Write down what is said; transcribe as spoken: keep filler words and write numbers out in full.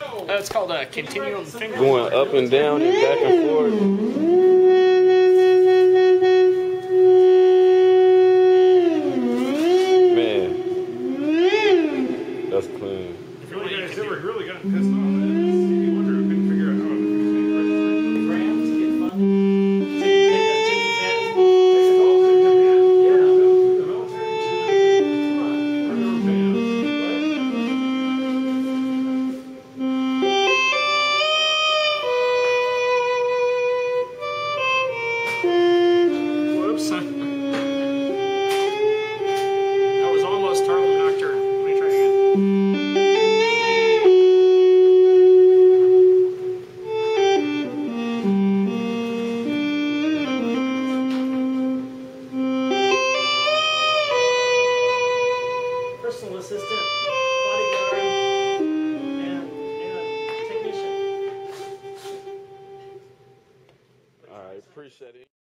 Uh, it's called a continuum finger. Going up and down and back and forth. Man, that's clean. If you guys ever really got pissed off, you wonder who couldn't figure out how to make registration. Grams get fun. Whoops. That was almost Harlem Nocturne. Let me try again. Personal assistant, bodyguard, and, and technician. All right, appreciate it.